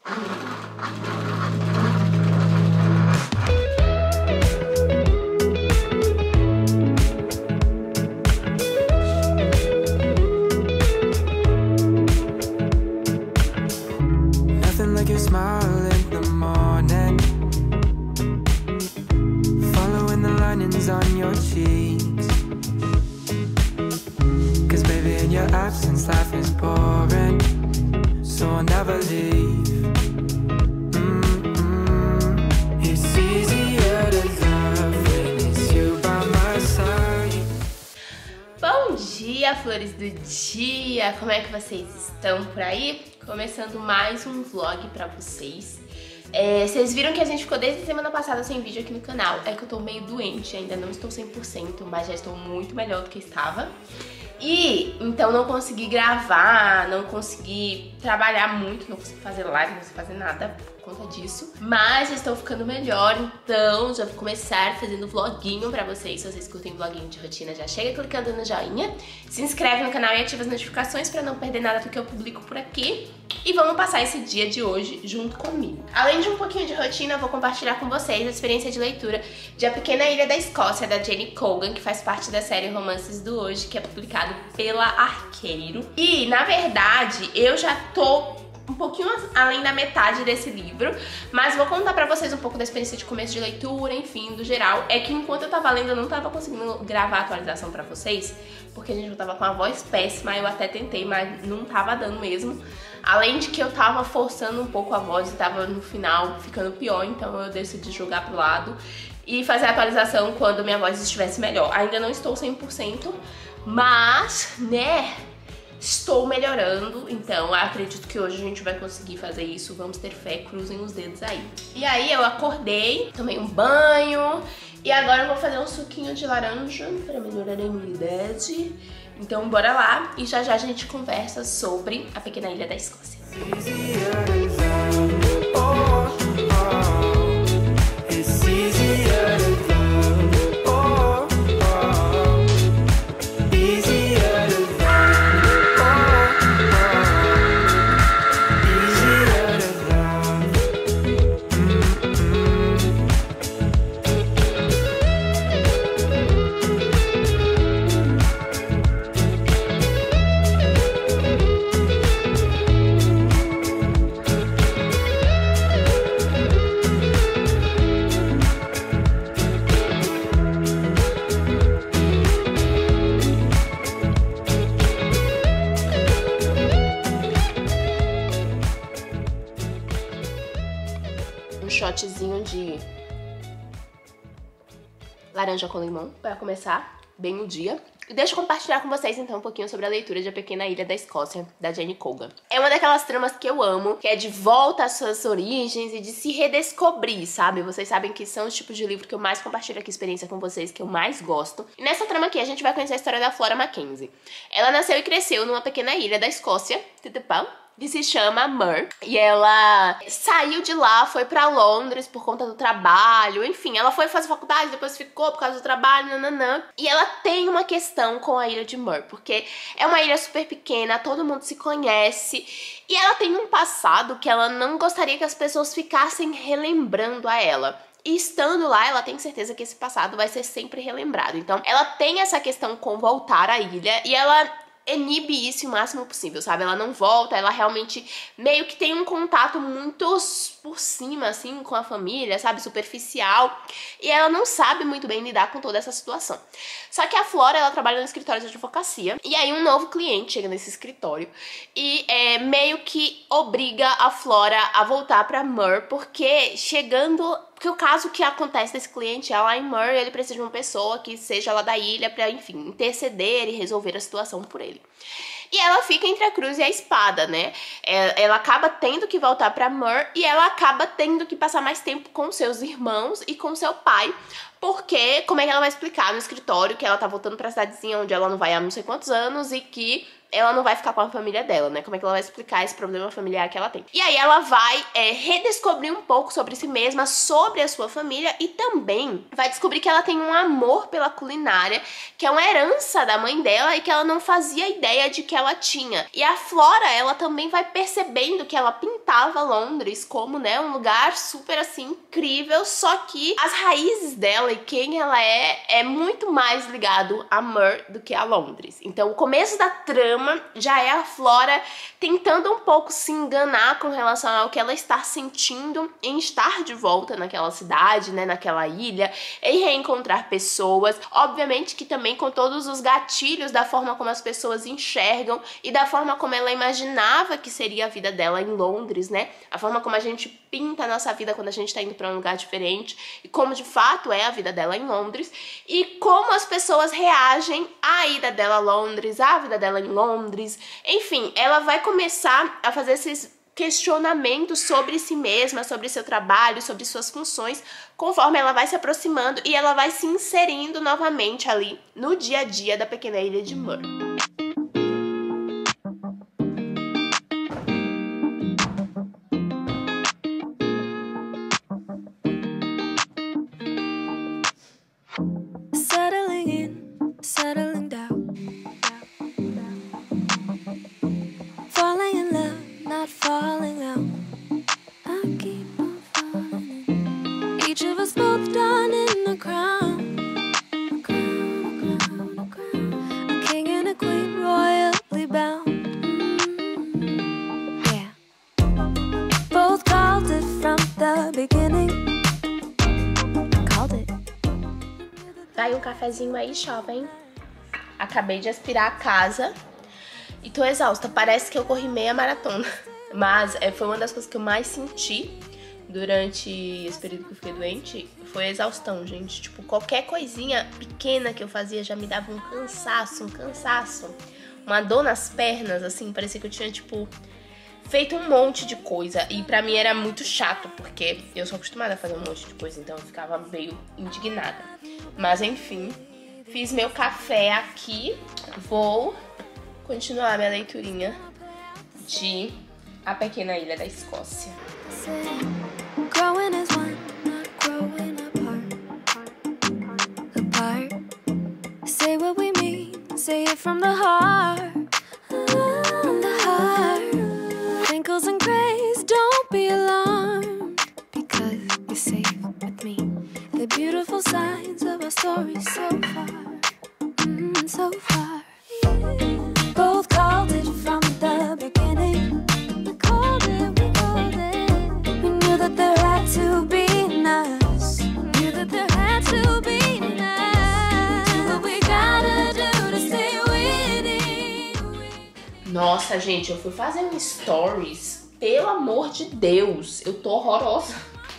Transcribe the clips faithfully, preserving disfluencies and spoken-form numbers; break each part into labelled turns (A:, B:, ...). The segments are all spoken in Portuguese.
A: On your cheeks, 'cause baby in your absence life is boring, so I'll never leave. Mm-mm. It's easier to love when it's you by my side.
B: Bom dia, flores do dia! Como é que vocês estão por aí? Começando mais um vlog pra vocês. É, vocês viram que a gente ficou desde a semana passada sem vídeo aqui no canal. É que eu tô meio doente, ainda não estou cem por cento, mas já estou muito melhor do que estava. E então não consegui gravar, não consegui trabalhar muito, não consegui fazer live, não consegui fazer nada por conta disso. Mas já estou ficando melhor, então já vou começar fazendo vloguinho pra vocês. Se vocês curtem vloguinho de rotina, já chega clicando no joinha, se inscreve no canal e ativa as notificações pra não perder nada do que eu publico por aqui. E vamos passar esse dia de hoje junto comigo. Além de um pouquinho de rotina, eu vou compartilhar com vocês a experiência de leitura de A Pequena Ilha da Escócia, da Jenny Colgan, que faz parte da série Romances do Hoje, que é publicado pela Arqueiro. E, na verdade, eu já tô um pouquinho além da metade desse livro, mas vou contar pra vocês um pouco da experiência de começo de leitura, enfim, do geral. É que enquanto eu tava lendo, eu não tava conseguindo gravar a atualização pra vocês, porque a gente eu tava com a voz péssima, eu até tentei, mas não tava dando mesmo. Além de que eu tava forçando um pouco a voz e tava no final ficando pior, então eu decidi jogar pro lado e fazer a atualização quando minha voz estivesse melhor. Ainda não estou cem por cento, mas, né, estou melhorando, então acredito que hoje a gente vai conseguir fazer isso. Vamos ter fé, cruzem os dedos aí. E aí eu acordei, tomei um banho e agora eu vou fazer um suquinho de laranja para melhorar a imunidade. Então bora lá e já já a gente conversa sobre A Pequena Ilha da Escócia. Um shotzinho de laranja com limão para começar bem o dia. E deixa eu compartilhar com vocês então um pouquinho sobre a leitura de A Pequena Ilha da Escócia, da Jenny Colgan. É uma daquelas tramas que eu amo, que é de volta às suas origens e de se redescobrir, sabe? Vocês sabem que são os tipos de livro que eu mais compartilho aqui, experiência com vocês, que eu mais gosto. E nessa trama aqui a gente vai conhecer a história da Flora Mackenzie. Ela nasceu e cresceu numa pequena ilha da Escócia, que se chama Muir, e ela saiu de lá, foi pra Londres por conta do trabalho, enfim, ela foi fazer faculdade, depois ficou por causa do trabalho, nananã. E ela tem uma questão com a ilha de Muir, porque é uma ilha super pequena, todo mundo se conhece, e ela tem um passado que ela não gostaria que as pessoas ficassem relembrando a ela. E estando lá, ela tem certeza que esse passado vai ser sempre relembrado. Então, ela tem essa questão com voltar à ilha, e ela inibe isso o máximo possível, sabe? Ela não volta, ela realmente meio que tem um contato muito por cima, assim, com a família, sabe? Superficial. E ela não sabe muito bem lidar com toda essa situação. Só que a Flora, ela trabalha no escritório de advocacia. E aí um novo cliente chega nesse escritório e é, meio que obriga a Flora a voltar pra Muir, porque chegando... Porque o caso que acontece desse cliente é lá em Muir, ele precisa de uma pessoa que seja lá da ilha pra, enfim, interceder e resolver a situação por ele. E ela fica entre a cruz e a espada, né? Ela acaba tendo que voltar pra Muir e ela acaba tendo que passar mais tempo com seus irmãos e com seu pai. Porque, como é que ela vai explicar no escritório que ela tá voltando pra cidadezinha onde ela não vai há não sei quantos anos e que ela não vai ficar com a família dela, né? Como é que ela vai explicar esse problema familiar que ela tem? E aí ela vai é, redescobrir um pouco sobre si mesma, sobre a sua família, e também vai descobrir que ela tem um amor pela culinária, que é uma herança da mãe dela e que ela não fazia ideia de que ela tinha. E a Flora, ela também vai percebendo que ela pintava Londres como, né, um lugar super, assim, incrível, só que as raízes dela e quem ela é, é muito mais ligado a Mer do que a Londres. Então, o começo da trama já é a Flora tentando um pouco se enganar com relação ao que ela está sentindo em estar de volta naquela cidade, né, naquela ilha, em reencontrar pessoas, obviamente que também com todos os gatilhos da forma como as pessoas enxergam e da forma como ela imaginava que seria a vida dela em Londres, né, a forma como a gente pinta a nossa vida quando a gente tá indo pra um lugar diferente e como de fato é a vida dela em Londres e como as pessoas reagem à ida dela a Londres, à vida dela em Londres. Enfim, ela vai começar a fazer esses questionamentos sobre si mesma, sobre seu trabalho, sobre suas funções, conforme ela vai se aproximando e ela vai se inserindo novamente ali no dia a dia da pequena ilha de Mer.
A: Settling in, settling down, falling in love, not falling out. I keep on falling in. Each of us both done in the crown, a crown, a crown, a crown. A king and a queen royally bound. Mm, yeah. Both called it from the beginning. Called it.
B: Vai um cafezinho aí, jovem. Acabei de aspirar a casa e tô exausta. Parece que eu corri meia maratona. Mas é, foi uma das coisas que eu mais senti durante esse período que eu fiquei doente. Foi a exaustão, gente. Tipo, qualquer coisinha pequena que eu fazia já me dava um cansaço, um cansaço. Uma dor nas pernas, assim. Parecia que eu tinha, tipo, feito um monte de coisa. E pra mim era muito chato, porque eu sou acostumada a fazer um monte de coisa. Então eu ficava meio indignada. Mas enfim, fiz meu café aqui. Vou continuar minha leiturinha de A Pequena Ilha da Escócia.
A: Growing as one, not growing apart. Apart. Say what we mean, say it from the heart. From the heart. Wrinkles and grays, don't be alarmed, because you're safe with me. The beautiful signs of our story so far, mm, so far. Both called it from the beginning. We called it, we called it. We knew that there had to be us. Knew that there had to be us. Do what we gotta do to stay winning.
B: Nossa, gente, eu fui fazer um stories. Pelo amor de Deus, eu tô horrorosa.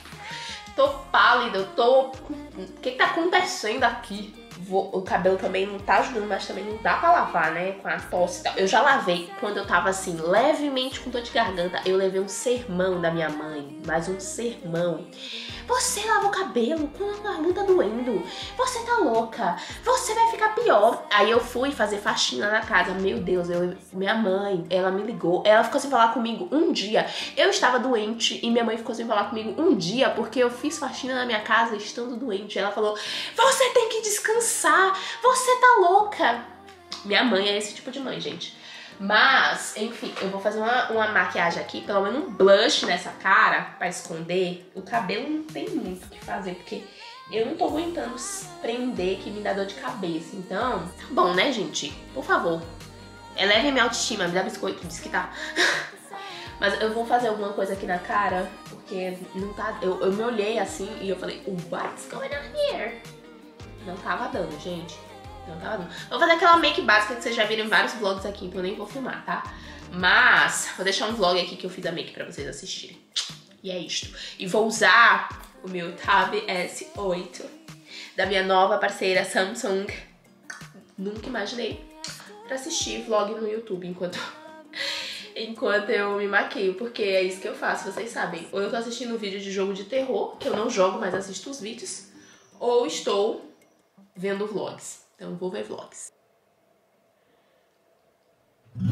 B: Tô pálida, eu tô... O que que tá acontecendo aqui? Vou... O cabelo também não tá ajudando, mas também não dá pra lavar, né? Com a tosse e tal. Eu já lavei quando eu tava assim, levemente com dor de garganta. Eu levei um sermão da minha mãe, mas um sermão. Você lava o cabelo com a garganta doendo. Você tá louca. Você vai ficar pior. Aí eu fui fazer faxina na casa. Meu Deus, eu, minha mãe, ela me ligou. Ela ficou sem falar comigo um dia. Eu estava doente e minha mãe ficou sem falar comigo um dia porque eu fiz faxina na minha casa estando doente. Ela falou, você tem que descansar. Você tá louca. Minha mãe é esse tipo de mãe, gente. Mas, enfim, eu vou fazer uma, uma maquiagem aqui, pelo menos um blush nessa cara pra esconder. O cabelo não tem muito o que fazer, porque eu não tô aguentando prender, que me dá dor de cabeça. Então, tá bom, né, gente? Por favor, eleve minha autoestima, me dá biscoito, diz que tá. Mas eu vou fazer alguma coisa aqui na cara, porque não tá... Eu, eu me olhei assim e eu falei, what's going on here? Não tava dando, gente. Não tava dando. Vou fazer aquela make básica que vocês já viram em vários vlogs aqui, então eu nem vou filmar, tá? Mas vou deixar um vlog aqui que eu fiz a make pra vocês assistirem. E é isto. E vou usar o meu Tab S oito da minha nova parceira Samsung. Nunca imaginei pra assistir vlog no YouTube enquanto... enquanto eu me maqueio, porque é isso que eu faço, vocês sabem. Ou eu tô assistindo vídeo de jogo de terror, que eu não jogo, mas assisto os vídeos, ou estou vendo vlogs. Então vou ver vlogs.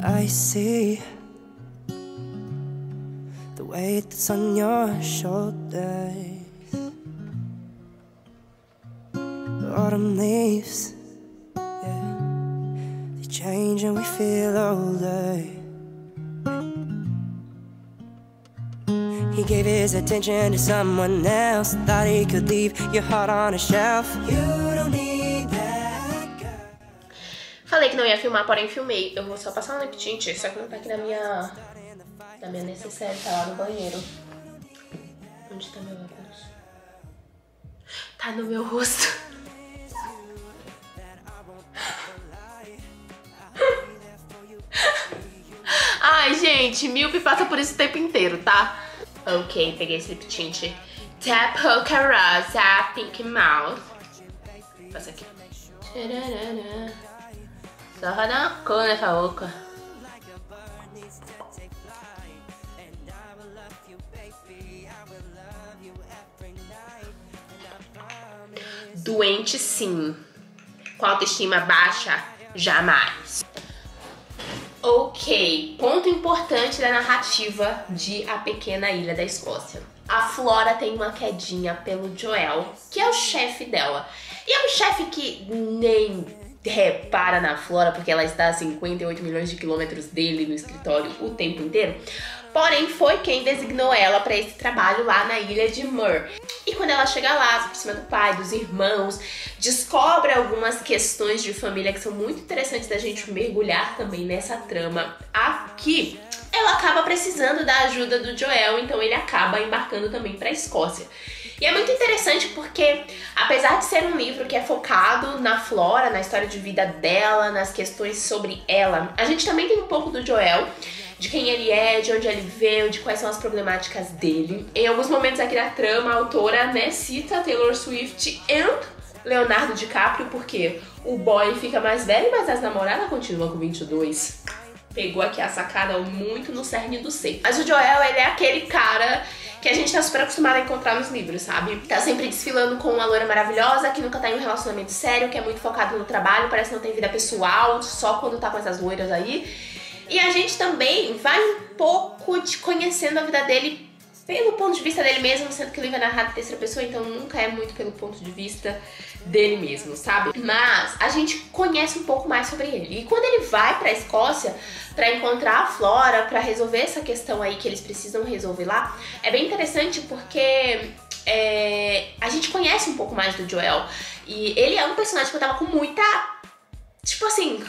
C: I see the weight that's on your shoulders. The autumn leaves, yeah, they change and we feel older. He gave his attention to someone else, thought he could leave your heart on a shelf. You don't need that girl.
B: Falei que não ia filmar, porém filmei. Eu vou só passar um lip tint, só que não tá aqui na minha na minha necessaire, tá lá no banheiro. Onde tá meu óculos? Tá no meu rosto. Ai, gente, míope passa por isso o tempo inteiro, tá? Ok, peguei esse lip tint. Tap Polka Rosa Pink Mouth. Passa aqui. Só vai dar uma cor nessa boca. Doente sim. Com autoestima baixa, jamais. Ok, ponto importante da narrativa de A Pequena Ilha da Escócia. A Flora tem uma quedinha pelo Joel, que é o chefe dela. E é um chefe que nem repara na Flora, porque ela está a cinquenta e oito milhões de quilômetros dele no escritório o tempo inteiro. Porém, foi quem designou ela para esse trabalho lá na ilha de Muir. E quando ela chega lá, por cima do pai, dos irmãos, descobre algumas questões de família que são muito interessantes da gente mergulhar também nessa trama aqui. Ela acaba precisando da ajuda do Joel, então ele acaba embarcando também para a Escócia. E é muito interessante porque, apesar de ser um livro que é focado na Flora, na história de vida dela, nas questões sobre ela, a gente também tem um pouco do Joel, de quem ele é, de onde ele veio, de quais são as problemáticas dele. Em alguns momentos aqui da trama, a autora, né, cita Taylor Swift e Leonardo DiCaprio, porque o boy fica mais velho, mas as namoradas continuam com vinte e dois. Pegou aqui a sacada muito no cerne do ser. Mas o Joel, ele é aquele cara que a gente tá super acostumado a encontrar nos livros, sabe? Tá sempre desfilando com uma loira maravilhosa, que nunca tá em um relacionamento sério, que é muito focado no trabalho, parece que não tem vida pessoal, só quando tá com essas loiras aí. E a gente também vai um pouco de conhecendo a vida dele pelo ponto de vista dele mesmo, sendo que o livro é narrado em terceira pessoa, então nunca é muito pelo ponto de vista dele mesmo, sabe? Mas a gente conhece um pouco mais sobre ele. E quando ele vai pra Escócia pra encontrar a Flora, pra resolver essa questão aí que eles precisam resolver lá, é bem interessante porque é, a gente conhece um pouco mais do Joel. E ele é um personagem que eu tava com muita... Tipo assim...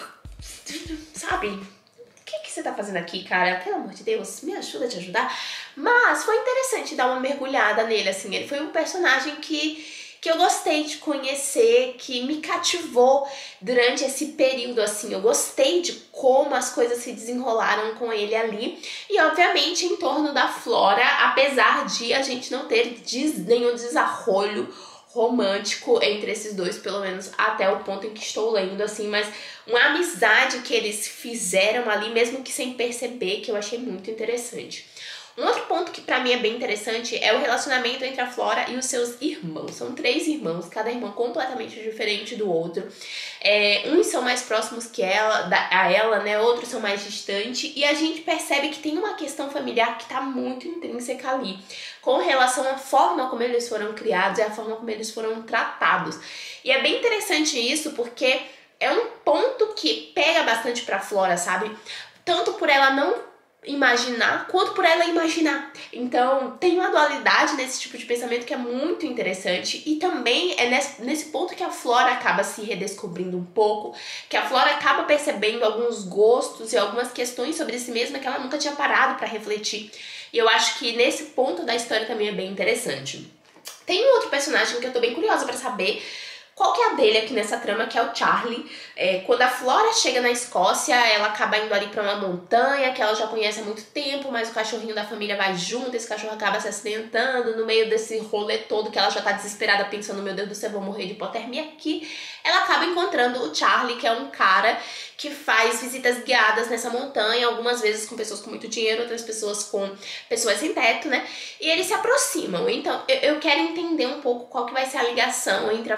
B: Sabe? O que, que você tá fazendo aqui, cara? Pelo amor de Deus, me ajuda a te ajudar. Mas foi interessante dar uma mergulhada nele, assim. Ele foi um personagem que, que eu gostei de conhecer, que me cativou durante esse período, assim. Eu gostei de como as coisas se desenrolaram com ele ali. E, obviamente, em torno da Flora, apesar de a gente não ter des nenhum desarrolho romântico entre esses dois, pelo menos até o ponto em que estou lendo, assim, mas uma amizade que eles fizeram ali, mesmo que sem perceber, que eu achei muito interessante. Um outro ponto que pra mim é bem interessante é o relacionamento entre a Flora e os seus irmãos. São três irmãos, cada irmão completamente diferente do outro. É, uns são mais próximos que ela, da, a ela, né? Outros são mais distantes. E a gente percebe que tem uma questão familiar que tá muito intrínseca ali, com relação à forma como eles foram criados e a forma como eles foram tratados. E é bem interessante isso porque é um ponto que pega bastante pra Flora, sabe? Tanto por ela não imaginar, quanto por ela imaginar. Então tem uma dualidade nesse tipo de pensamento que é muito interessante, e também é nesse, nesse ponto que a Flora acaba se redescobrindo um pouco, que a Flora acaba percebendo alguns gostos e algumas questões sobre si mesma que ela nunca tinha parado para refletir. E eu acho que nesse ponto da história também é bem interessante. Tem um outro personagem que eu tô bem curiosa para saber qual que é a dele aqui nessa trama, que é o Charlie. É, quando a Flora chega na Escócia, ela acaba indo ali pra uma montanha que ela já conhece há muito tempo, mas o cachorrinho da família vai junto, esse cachorro acaba se acidentando no meio desse rolê todo que ela já tá desesperada pensando, meu Deus do céu, vou morrer de hipotermia aqui. Ela acaba encontrando o Charlie, que é um cara que faz visitas guiadas nessa montanha, algumas vezes com pessoas com muito dinheiro, outras pessoas com pessoas sem teto, né? E eles se aproximam. Então, eu, eu quero entender um pouco qual que vai ser a ligação entre a Flora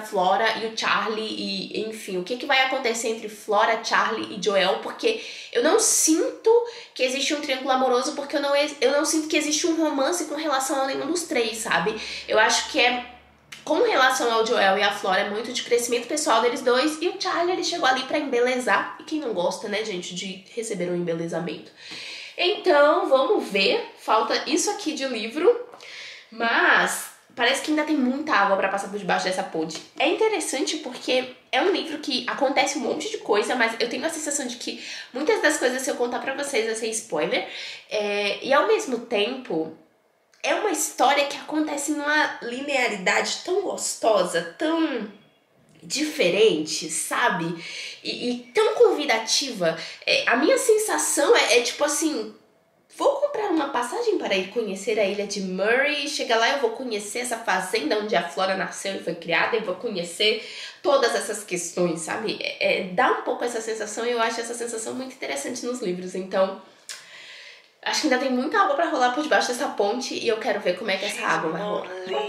B: Flora e o Charlie e, enfim, o que, que vai acontecer entre Flora, Charlie e Joel, porque eu não sinto que existe um triângulo amoroso, porque eu não, eu não sinto que existe um romance com relação a nenhum dos três, sabe? Eu acho que é, com relação ao Joel e a Flora, é muito de crescimento pessoal deles dois, e o Charlie, ele chegou ali pra embelezar, e quem não gosta, né, gente, de receber um embelezamento. Então, vamos ver, falta isso aqui de livro, mas parece que ainda tem muita água pra passar por debaixo dessa ponte. É interessante porque é um livro que acontece um monte de coisa, mas eu tenho a sensação de que muitas das coisas, se eu contar pra vocês, vai ser spoiler. É, e ao mesmo tempo, é uma história que acontece numa linearidade tão gostosa, tão diferente, sabe? E, e tão convidativa. É, a minha sensação é, é tipo assim... Vou comprar uma passagem para ir conhecer a ilha de Murray. Chega lá, eu vou conhecer essa fazenda onde a Flora nasceu e foi criada. E vou conhecer todas essas questões, sabe? É, é, dá um pouco essa sensação e eu acho essa sensação muito interessante nos livros. Então, acho que ainda tem muita água para rolar por debaixo dessa ponte. E eu quero ver como é que essa água vai rolar.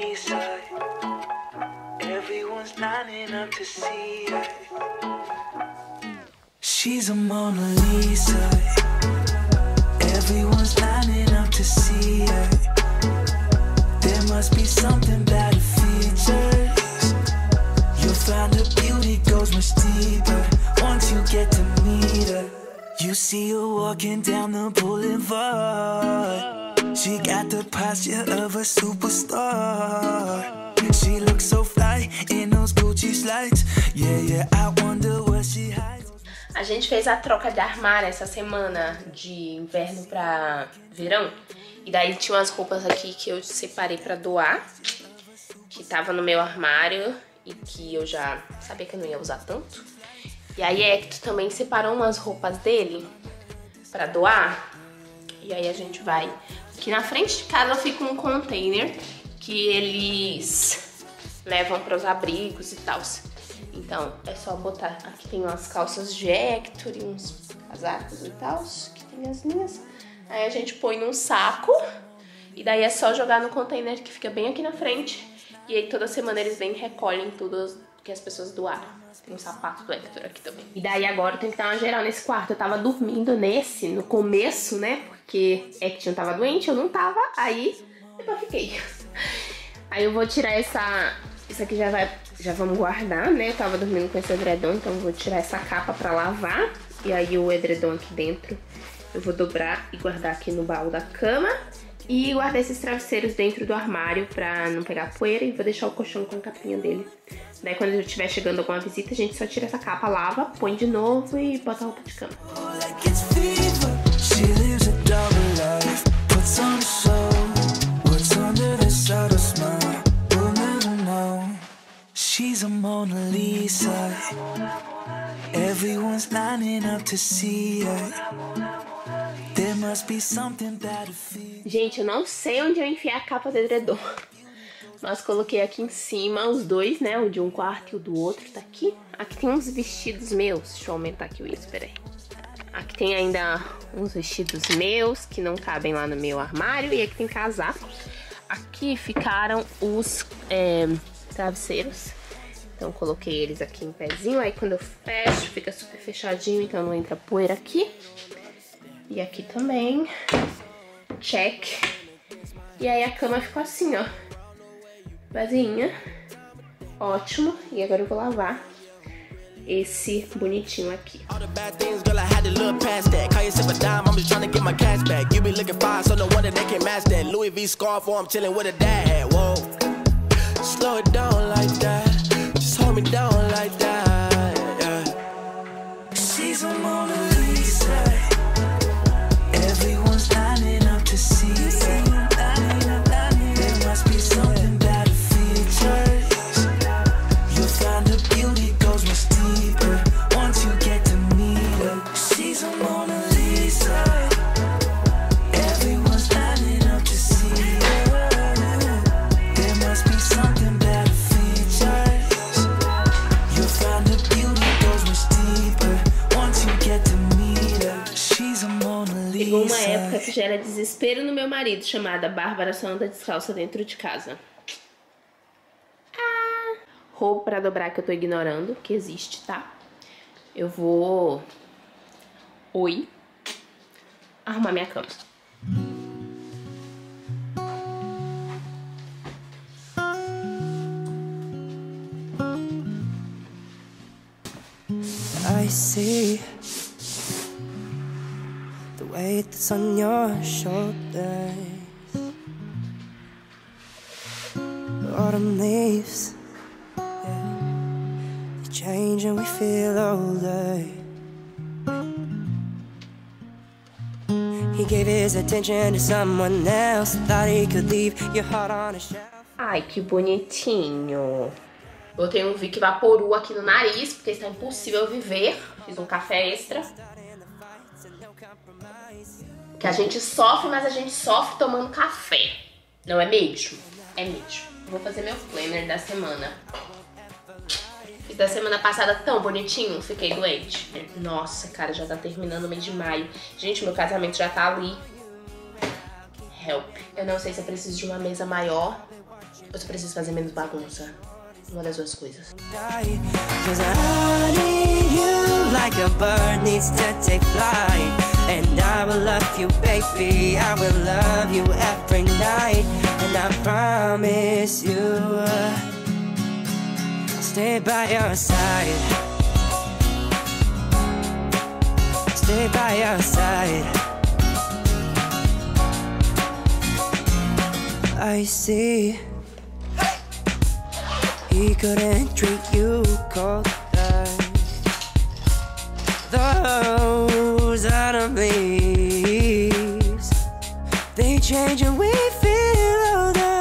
C: She's a Mona Lisa. Everyone's lining up to see her. There must be something about her features. You'll find her beauty goes much deeper once you get to meet her. You see her walking down the boulevard. She got the posture of a superstar. She looks so fly in those Gucci slides. Yeah, yeah, I wonder what she hides.
B: A gente fez a troca de armário essa semana de inverno pra verão. E daí tinha umas roupas aqui que eu separei pra doar, que tava no meu armário e que eu já sabia que eu não ia usar tanto. E aí Hector também separou umas roupas dele pra doar. E aí a gente vai... Aqui na frente de casa fica um container que eles levam pros abrigos e tal. Então, é só botar... Aqui tem umas calças de Hector e uns casacos e tal, que tem as minhas. Aí a gente põe num saco e daí é só jogar no container que fica bem aqui na frente. E aí toda semana eles vêm e recolhem tudo que as pessoas doaram. Tem um sapato do Hector aqui também. E daí agora eu tenho que dar uma geral nesse quarto. Eu tava dormindo nesse no começo, né? Porque Hector tava doente, eu não tava. Aí depois fiquei. Aí eu vou tirar essa... Isso aqui já vai... Já vamos guardar, né? Eu tava dormindo com esse edredom, então eu vou tirar essa capa pra lavar. E aí o edredom aqui dentro eu vou dobrar e guardar aqui no baú da cama. E guardar esses travesseiros dentro do armário pra não pegar poeira. E vou deixar o colchão com a capinha dele. Daí quando eu estiver chegando alguma visita, a gente só tira essa capa, lava, põe de novo e bota a roupa de cama.
C: She's a Mona Lisa. Everyone's lining up to see her. There must be something about her feet.
B: Gente, eu não sei onde eu enfiei a capa do edredom. Mas coloquei aqui em cima os dois, né? O de um quarto e o do outro tá aqui. Aqui tem uns vestidos meus. Deixa eu aumentar aqui o isso, peraí. Aqui tem ainda uns vestidos meus que não cabem lá no meu armário. E aqui tem casacos. Aqui ficaram os é, travesseiros. Então coloquei eles aqui em pezinho, aí quando eu fecho fica super fechadinho, então não entra poeira aqui. E aqui também, check. E aí a cama ficou assim, ó, vazinha, ótimo. E agora eu vou lavar esse bonitinho aqui.
C: Hold me down like that, yeah. She's a Mona Lisa. Everyone's lining up to see her. There must be something about her features. You'll find her beauty goes much deeper once you get to meet her. She's a Mona Lisa. Everyone's lining up to see her. There must be something about her features.
B: Chegou uma época que gera desespero no meu marido, chamada Bárbara só anda descalça dentro de casa. Ah, roubo pra dobrar que eu tô ignorando, que existe, tá? Eu vou... Oi. Arrumar minha cama.
D: I see the weight that's on your shoulders. Autumn leaves, yeah, they change and we feel older. He gave his attention to someone else, thought he could leave your heart on a shelf.
B: Ai, que bonitinho. Botei um Vick Vaporu aqui no nariz, porque está impossível viver. Fiz um café extra. Que a gente sofre, mas a gente sofre tomando café. Não é mesmo? É mesmo. Vou fazer meu planner da semana. Fiz da semana passada tão bonitinho, fiquei doente. Nossa, cara, já tá terminando o mês de maio. Gente, meu casamento já tá ali. Help. Eu não sei se eu preciso de uma mesa maior ou se eu preciso fazer menos bagunça. Uma das duas coisas.
D: And I will love you, baby, I will love you every night. And I promise you I'll stay by your side. Stay by your side. I see he couldn't treat you colder. Those autumn leaves, they change and we feel older.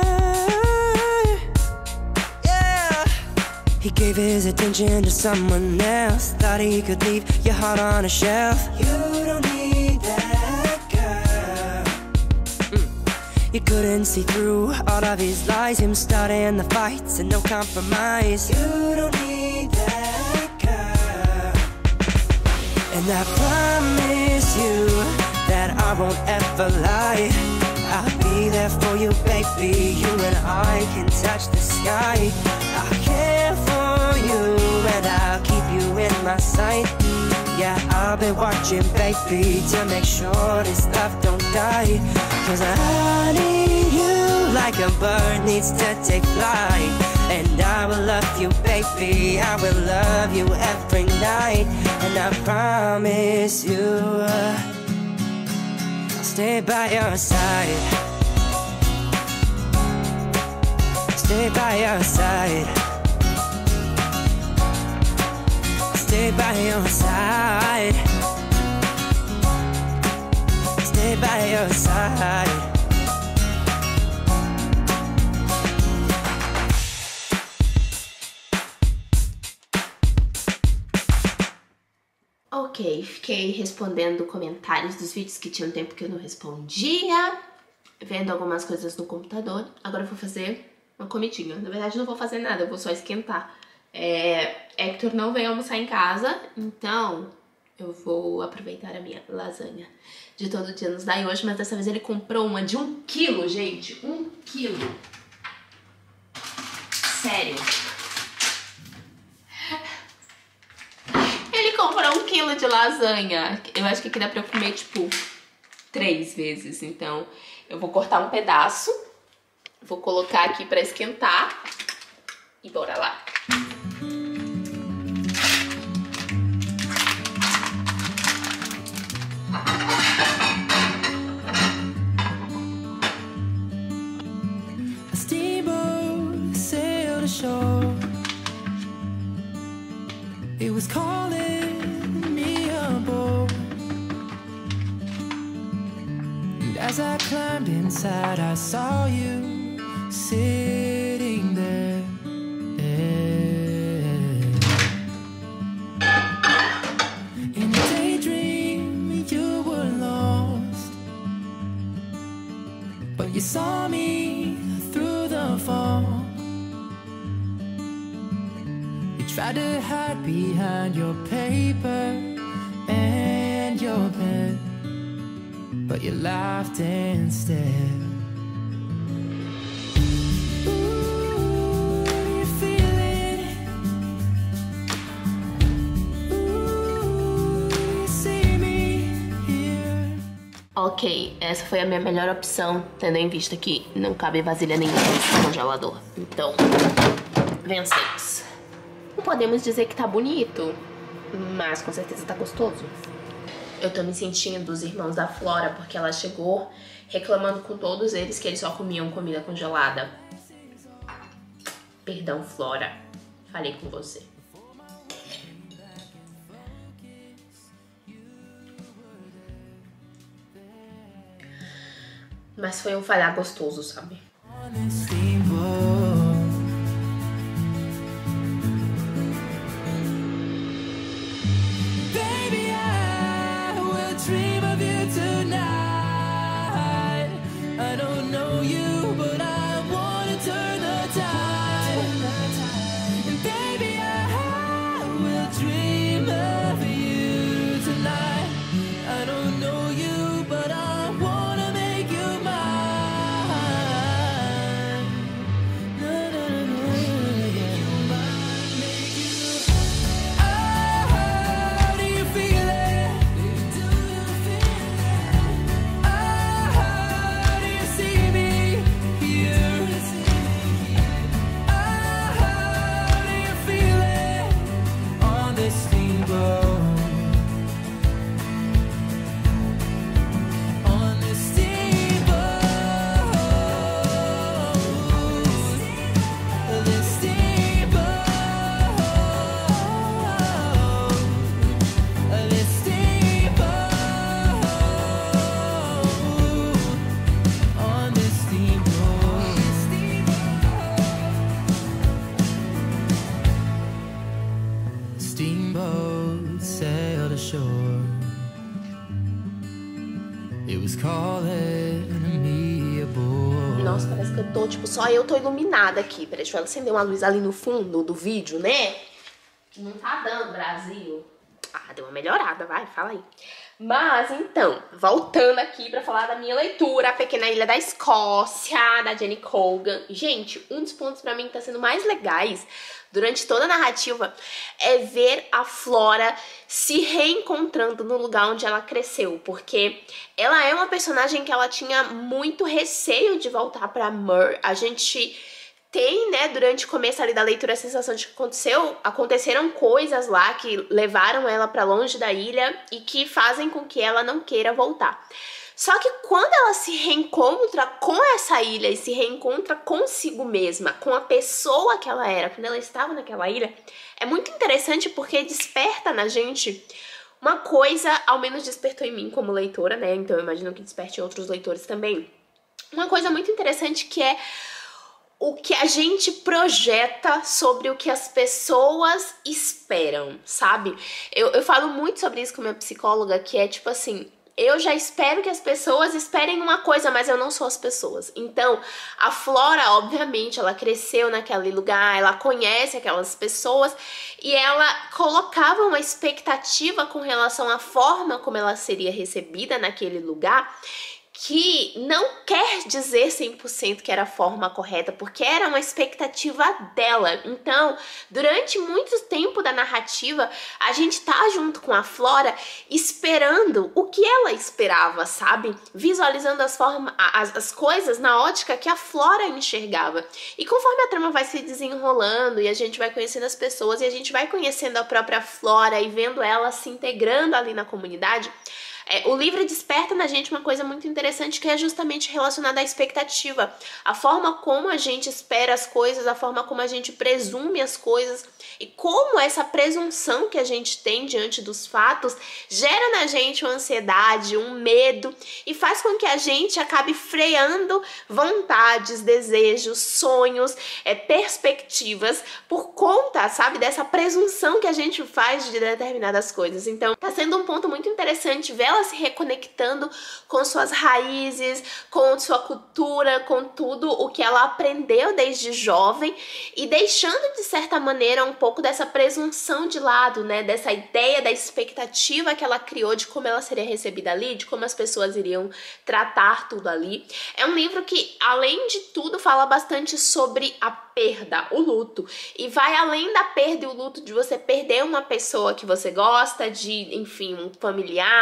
D: Yeah. He gave his attention to someone else, thought he could leave your heart on a shelf. You don't need that girl. Mm. You couldn't see through all of his lies, him starting the fights and no compromise. You don't need that girl. And I promise you that I won't ever lie. I'll be there for you, baby. You and I can touch the sky. I'll care for you and I'll keep you in my sight. Yeah, I'll be watching, baby, to make sure this love don't die. Cause I need you like a bird needs to take flight. And I will love you, baby, I will love you every night. And I promise you I'll stay by your side. Stay by your side. Stay by your side. Stay by your side.
B: Ok, fiquei respondendo comentários dos vídeos que tinha um tempo que eu não respondia, vendo algumas coisas no computador. Agora eu vou fazer uma comidinha. Na verdade não vou fazer nada, eu vou só esquentar. É, Hector não veio almoçar em casa, então eu vou aproveitar a minha lasanha de todo dia nos dá hoje, mas dessa vez ele comprou uma de um quilo, gente. Um quilo. Sério. Ele comprou um quilo de lasanha. Eu acho que aqui dá pra eu comer, tipo, três vezes. Então, eu vou cortar um pedaço. Vou colocar aqui pra esquentar. E bora lá.
D: A steamboat sailed ashore. It was calling me aboard. And as I climbed inside, I saw you sitting there. In a daydream, you were lost, but you saw me through the fog. Tried to hide behind your paper and your pen, but you laughed instead. Ooh, you're feeling
B: Ok, essa foi a minha melhor opção, tendo em vista que não cabe vasilha nenhuma nesse congelador. Então, vencemos. Não podemos dizer que tá bonito, mas com certeza tá gostoso. Eu tô me sentindo dos irmãos da Flora, porque ela chegou reclamando com todos eles que eles só comiam comida congelada. Perdão, Flora. Falei com você. Mas foi um falhar gostoso, sabe?
C: Baby, I will dream of you tonight. I don't know you, but I wanna turn the tide. And baby, I will dream of you tonight. I don't know you, but I wanna make you mine. Na, na, na, na, yeah. You mine, make you. Oh, how do you feel it? Do you feel it? Oh, how do you see me here? Oh, how do you feel it on this steamboat? On this steamboat, this steamboat, this steamboat, on this steamboat. Steamboat sailed ashore. It was calling me aboard.
B: Nossa, parece que eu tô, tipo, só eu tô iluminada aqui. Peraí, deixa eu acender uma luz ali no fundo do vídeo, né? Não tá dando, Brasil. Ah, deu uma melhorada, vai, fala aí. Mas, então, voltando aqui pra falar da minha leitura, A Pequena Ilha da Escócia, da Jenny Colgan. Gente, um dos pontos pra mim que tá sendo mais legais durante toda a narrativa é ver a Flora se reencontrando no lugar onde ela cresceu, porque ela é uma personagem que ela tinha muito receio de voltar pra Myr. A gente tem, né, durante o começo ali da leitura a sensação de que aconteceu, aconteceram coisas lá que levaram ela pra longe da ilha e que fazem com que ela não queira voltar. Só que quando ela se reencontra com essa ilha e se reencontra consigo mesma, com a pessoa que ela era, quando ela estava naquela ilha, é muito interessante porque desperta na gente uma coisa, ao menos despertou em mim como leitora, né? Então eu imagino que desperte em outros leitores também. Uma coisa muito interessante que é o que a gente projeta sobre o que as pessoas esperam, sabe? Eu, eu falo muito sobre isso com minha psicóloga, que é tipo assim, eu já espero que as pessoas esperem uma coisa, mas eu não sou as pessoas. Então, a Flora, obviamente, ela cresceu naquele lugar, ela conhece aquelas pessoas e ela colocava uma expectativa com relação à forma como ela seria recebida naquele lugar, que não quer dizer cem por cento que era a forma correta, porque era uma expectativa dela. Então, durante muito tempo da narrativa, a gente tá junto com a Flora esperando o que ela esperava, sabe? Visualizando as, forma, as, as coisas na ótica que a Flora enxergava. E conforme a trama vai se desenrolando e a gente vai conhecendo as pessoas e a gente vai conhecendo a própria Flora e vendo ela se integrando ali na comunidade, É, o livro desperta na gente uma coisa muito interessante que é justamente relacionada à expectativa. A forma como a gente espera as coisas, a forma como a gente presume as coisas e como essa presunção que a gente tem diante dos fatos gera na gente uma ansiedade, um medo e faz com que a gente acabe freando vontades, desejos, sonhos, é, perspectivas por conta, sabe, dessa presunção que a gente faz de determinadas coisas. Então, tá sendo um ponto muito interessante ver ela se reconectando com suas raízes, com sua cultura, com tudo o que ela aprendeu desde jovem e deixando de certa maneira um pouco dessa presunção de lado, né, dessa ideia da expectativa que ela criou de como ela seria recebida ali, de como as pessoas iriam tratar tudo ali. É um livro que, além de tudo, fala bastante sobre a perda, o luto, e vai além da perda e o luto de você perder uma pessoa que você gosta, de, enfim, um familiar, um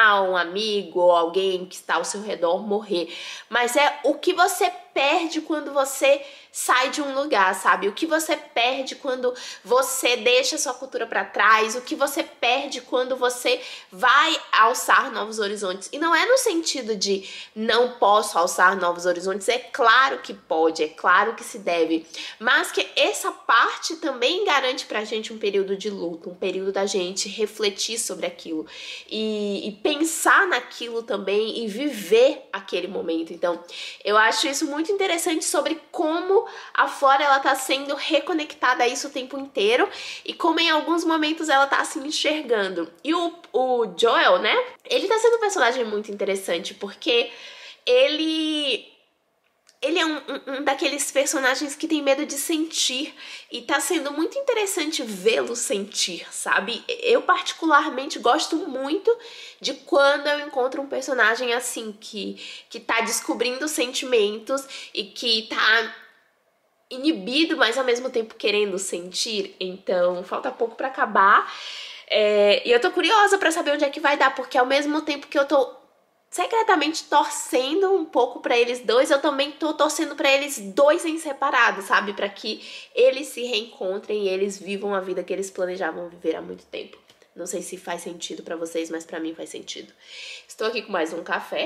B: amigo ou alguém que está ao seu redor morrer, mas é o que você perde quando você sai de um lugar, sabe? O que você perde quando você deixa sua cultura para trás, o que você perde quando você vai alçar novos horizontes. E não é no sentido de não posso alçar novos horizontes, é claro que pode, é claro que se deve, mas que essa parte também garante pra gente um período de luto, um período da gente refletir sobre aquilo e, e pensar naquilo também e viver aquele momento. Então, eu acho isso muito interessante sobre como a Flora ela tá sendo reconectada a isso o tempo inteiro e como em alguns momentos ela tá se enxergando. E o, o Joel, né? Ele tá sendo um personagem muito interessante porque ele... Ele é um, um, um daqueles personagens que tem medo de sentir e tá sendo muito interessante vê-lo sentir, sabe? Eu particularmente gosto muito de quando eu encontro um personagem assim, que, que tá descobrindo sentimentos e que tá inibido, mas ao mesmo tempo querendo sentir. Então, falta pouco pra acabar. É, e eu tô curiosa pra saber onde é que vai dar, porque ao mesmo tempo que eu tô secretamente torcendo um pouco pra eles dois, eu também tô torcendo pra eles dois em separado, sabe? Pra que eles se reencontrem e eles vivam a vida que eles planejavam viver há muito tempo. Não sei se faz sentido pra vocês, mas pra mim faz sentido. Estou aqui com mais um café,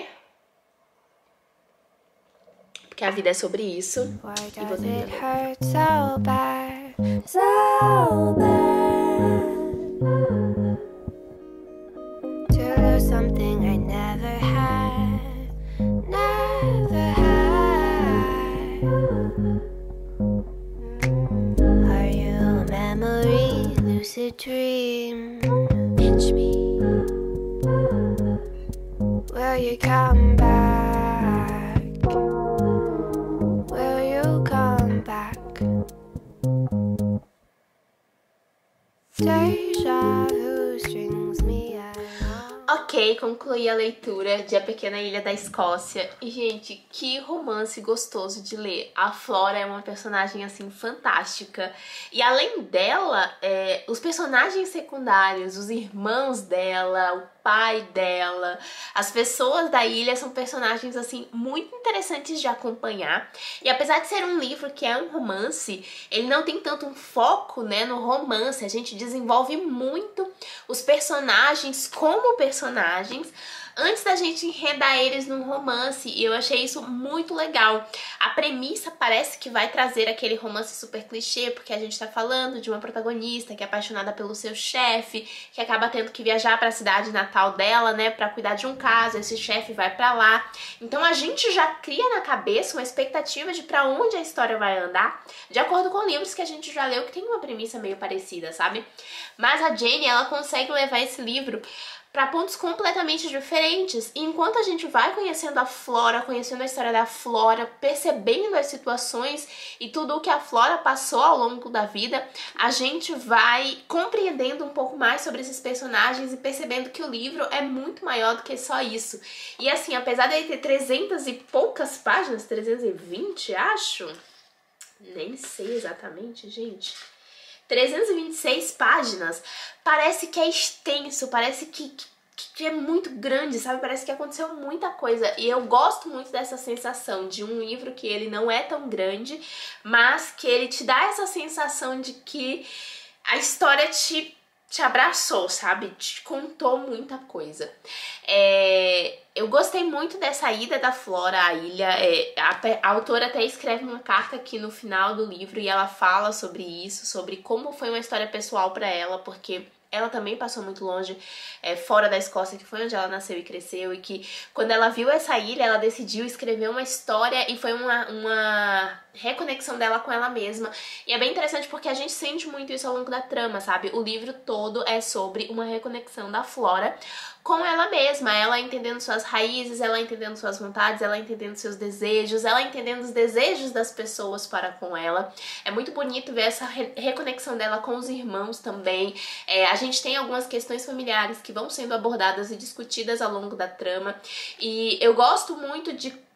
B: porque a vida é sobre isso. E vou terminar.
A: So bad, so bad to lose something I never had, never had. Are you a memory, lucid dream? Pinch me. Will you come back? Will you come back? Deja vu strings me along.
B: Ok, concluí a leitura de A Pequena Ilha da Escócia. E, gente, que romance gostoso de ler. A Flora é uma personagem, assim, fantástica. E, além dela, é, os personagens secundários, os irmãos dela, o pai dela, as pessoas da ilha são personagens, assim, muito interessantes de acompanhar. E, apesar de ser um livro que é um romance, ele não tem tanto um foco, né, no romance. A gente desenvolve muito os personagens como personagens antes da gente enredar eles num romance, e eu achei isso muito legal. A premissa parece que vai trazer aquele romance super clichê, porque a gente tá falando de uma protagonista que é apaixonada pelo seu chefe, que acaba tendo que viajar pra cidade natal dela, né, pra cuidar de um caso, esse chefe vai pra lá. Então a gente já cria na cabeça uma expectativa de pra onde a história vai andar, de acordo com livros que a gente já leu, que tem uma premissa meio parecida, sabe? Mas a Jenny, ela consegue levar esse livro para pontos completamente diferentes. E enquanto a gente vai conhecendo a Flora, conhecendo a história da Flora, percebendo as situações e tudo o que a Flora passou ao longo da vida, a gente vai compreendendo um pouco mais sobre esses personagens e percebendo que o livro é muito maior do que só isso. E assim, apesar de ele ter trezentas e poucas páginas, trezentas e vinte, acho, nem sei exatamente, gente, trezentas e vinte e seis páginas, parece que é extenso, parece que, que, que é muito grande, sabe? Parece que aconteceu muita coisa. E eu gosto muito dessa sensação de um livro que ele não é tão grande, mas que ele te dá essa sensação de que a história te, te abraçou, sabe? Te contou muita coisa. É... Eu gostei muito dessa ida da Flora à ilha. É, a, a autora até escreve uma carta aqui no final do livro e ela fala sobre isso, sobre como foi uma história pessoal pra ela, porque ela também passou muito longe, é, fora da Escócia, que foi onde ela nasceu e cresceu, e que quando ela viu essa ilha, ela decidiu escrever uma história e foi uma, uma reconexão dela com ela mesma. E é bem interessante porque a gente sente muito isso ao longo da trama, sabe? O livro todo é sobre uma reconexão da Flora com ela mesma, ela entendendo suas raízes, ela entendendo suas vontades, ela entendendo seus desejos, ela entendendo os desejos das pessoas para com ela. É muito bonito ver essa re reconexão dela com os irmãos também. É, a gente tem algumas questões familiares que vão sendo abordadas e discutidas ao longo da trama, e eu gosto muito de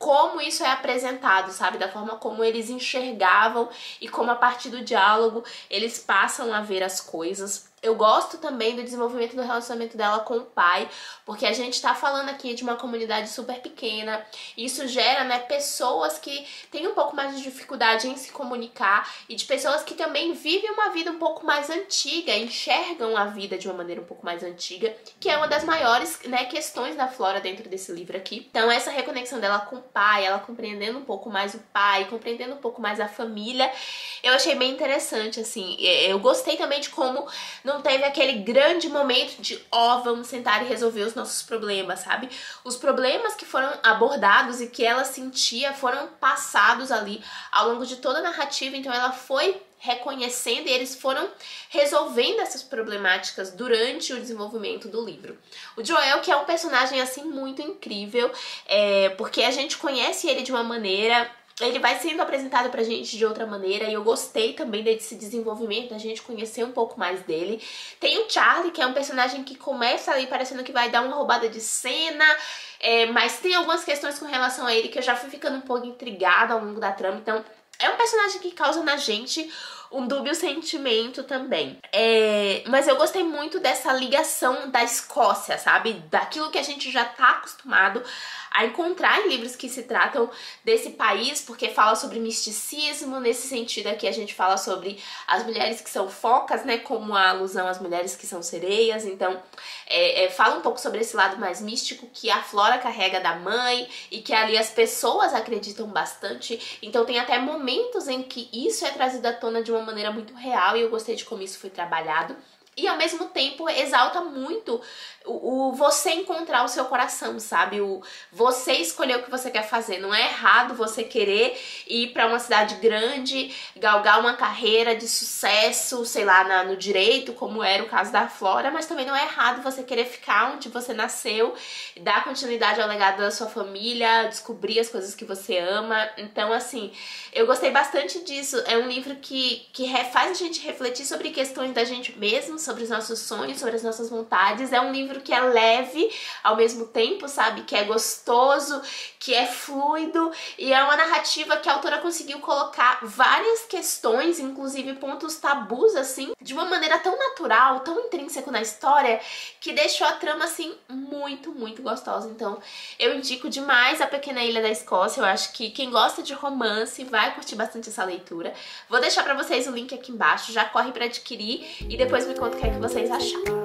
B: como isso é apresentado, sabe? Da forma como eles enxergavam e como a partir do diálogo eles passam a ver as coisas. Eu gosto também do desenvolvimento do relacionamento dela com o pai, porque a gente tá falando aqui de uma comunidade super pequena, e isso gera, né, pessoas que têm um pouco mais de dificuldade em se comunicar e de pessoas que também vivem uma vida um pouco mais antiga, enxergam a vida de uma maneira um pouco mais antiga, que é uma das maiores, né, questões da Flora dentro desse livro aqui. Então essa reconexão dela com o pai, ela compreendendo um pouco mais o pai, compreendendo um pouco mais a família, eu achei bem interessante, assim. Eu gostei também de como não teve aquele grande momento de, ó, oh, vamos sentar e resolver os nossos problemas, sabe? Os problemas que foram abordados e que ela sentia foram passados ali ao longo de toda a narrativa, então ela foi reconhecendo e eles foram resolvendo essas problemáticas durante o desenvolvimento do livro. O Joel, que é um personagem, assim, muito incrível, é, porque a gente conhece ele de uma maneira... Ele vai sendo apresentado pra gente de outra maneira e eu gostei também desse desenvolvimento, da gente conhecer um pouco mais dele. Tem o Charlie, que é um personagem que começa ali parecendo que vai dar uma roubada de cena, é, mas tem algumas questões com relação a ele que eu já fui ficando um pouco intrigada ao longo da trama, então é um personagem que causa na gente um dúbio sentimento também. É, mas eu gostei muito dessa ligação da Escócia, sabe? Daquilo que a gente já tá acostumado a encontrar em livros que se tratam desse país, porque fala sobre misticismo, nesse sentido aqui a gente fala sobre as mulheres que são focas, né, como a alusão às mulheres que são sereias, então é, é, fala um pouco sobre esse lado mais místico que a Flora carrega da mãe e que ali as pessoas acreditam bastante, então tem até momentos em que isso é trazido à tona de uma maneira muito real e eu gostei de como isso foi trabalhado. E ao mesmo tempo exalta muito o, o você encontrar o seu coração, sabe? O você escolher o que você quer fazer. Não é errado você querer ir pra uma cidade grande, galgar uma carreira de sucesso, sei lá, na, no direito, como era o caso da Flora, mas também não é errado você querer ficar onde você nasceu, dar continuidade ao legado da sua família, descobrir as coisas que você ama. Então, assim, eu gostei bastante disso. É um livro que, que faz a gente refletir sobre questões da gente mesmo, sobre os nossos sonhos, sobre as nossas vontades. É um livro que é leve ao mesmo tempo, sabe? Que é gostoso, que é fluido e é uma narrativa que a autora conseguiu colocar várias questões, inclusive pontos tabus, assim, de uma maneira tão natural, tão intrínseco na história, que deixou a trama, assim, muito, muito gostosa. Então, eu indico demais A Pequena Ilha da Escócia. Eu acho que quem gosta de romance vai curtir bastante essa leitura. Vou deixar pra vocês o link aqui embaixo, já corre pra adquirir e depois me conta o que é que vocês acharam.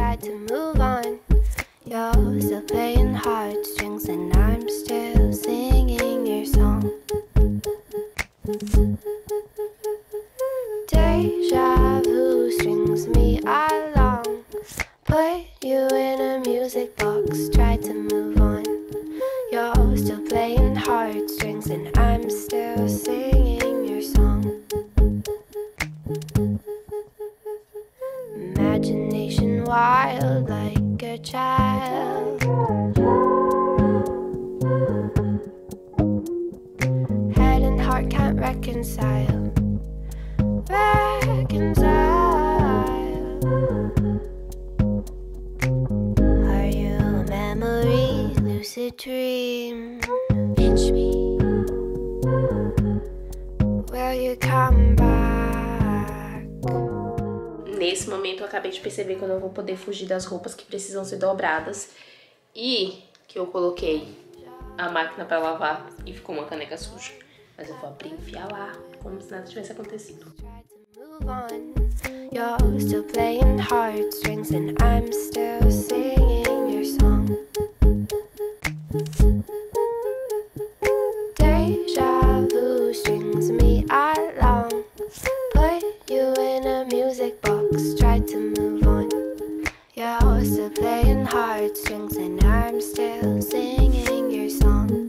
B: You're still playing heartstrings and I'm still singing your song. Deja vu strings me along. Put you in a music box, try to move on. You're still playing heartstrings and I'm still singing your song. Imagination wild like a child. Head and heart can't reconcile. Reconcile. Are you a memory, lucid dream? Pinch me. Will you come back? Nesse momento eu acabei de perceber que eu não vou poder fugir das roupas que precisam ser dobradas e que eu coloquei a máquina pra lavar e ficou uma caneca suja. Mas eu vou abrir e enfiar lá, como se nada tivesse acontecido. You're still playing heartstrings and I'm still singing your song. Deja vu strings me along. Put you in a music box, try to move on. You're still playing heartstrings and I'm still singing your song.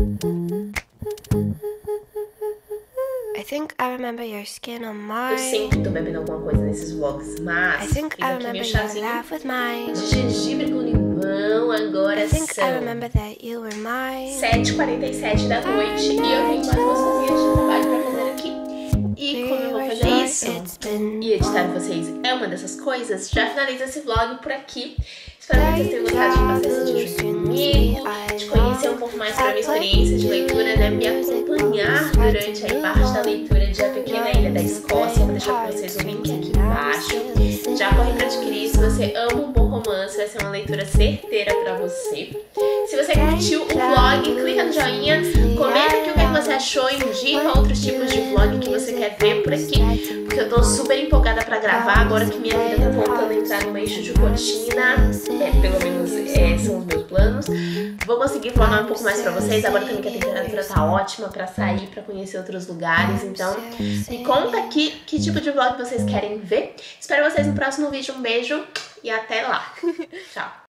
B: I think I remember your skin on mine. Eu sempre tô bebendo alguma coisa nesses vlogs, mas I think I remember your laugh with mine. De gengibre com limão, agora I think são I remember that you were mine. sete e quarenta e sete da noite e eu tenho mais umas coisinhas de trabalho pra fazer aqui. E como eu vou fazer isso e editar vocês é uma dessas coisas, já finalizo esse vlog por aqui. Espero que vocês tenham gostado de passar esse dia junto comigo, de conhecer um pouco mais sobre a minha experiência de leitura, né? Me acompanhar durante aí parte da leitura de A Pequena Ilha da Escócia. Eu vou deixar pra vocês o link aqui embaixo. Já corre pra adquirir. Se você ama um bom romance, vai ser uma leitura certeira pra você. Se você curtiu o vlog, clica no joinha, comenta aqui o que você achou e indica outros tipos de vlog que você quer ver por aqui, porque eu tô super empolgada pra gravar agora que minha vida tá voltando a entrar num eixo de rotina, é, pelo menos é, são os meus planos. Vou conseguir vloggar um pouco mais pra vocês, agora também que a temperatura tá ótima pra sair, pra conhecer outros lugares, então me conta aqui que tipo de vlog vocês querem ver. Espero vocês no próximo vídeo, um beijo e até lá. Tchau!